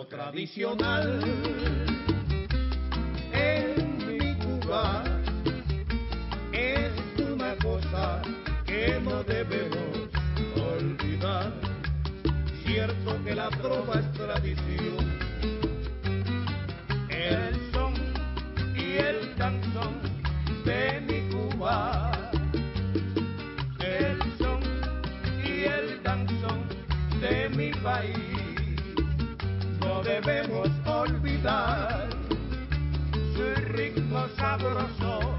tradicional en mi Cuba es una cosa que no debemos olvidar. Cierto que la trova es tradición, el son y el canzón de mi Cuba, el son y el canzón de mi país. No debemos olvidar su ritmo sabroso.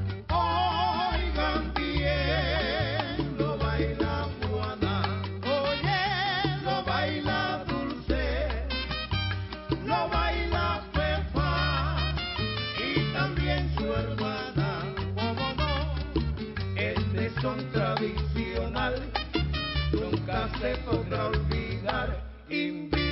Oigan bien, lo baila Juana, oye, lo baila Dulce, lo baila Pepa y también su hermana. Cómo no, este son tradicional, nunca se podrá olvidar.